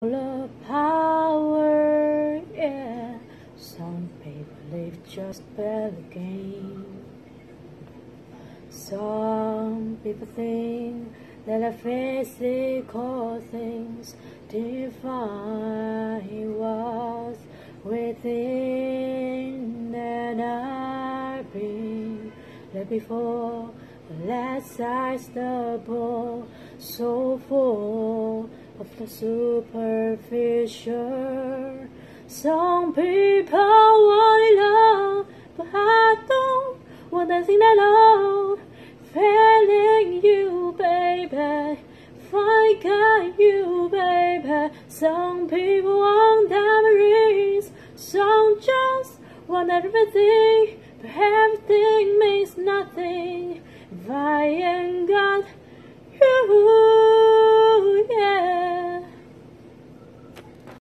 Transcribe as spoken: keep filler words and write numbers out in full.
The power, yeah. Some people live just by the game. Some people think that the physical things define what's within, and I've been there before. Let's eyes the ball, so full of the superficial. Some people want it all, but I don't want nothing at all. Failing you, baby, finding you, baby. Some people want diamond rings, some just want everything, but everything means nothing if I ain't got you.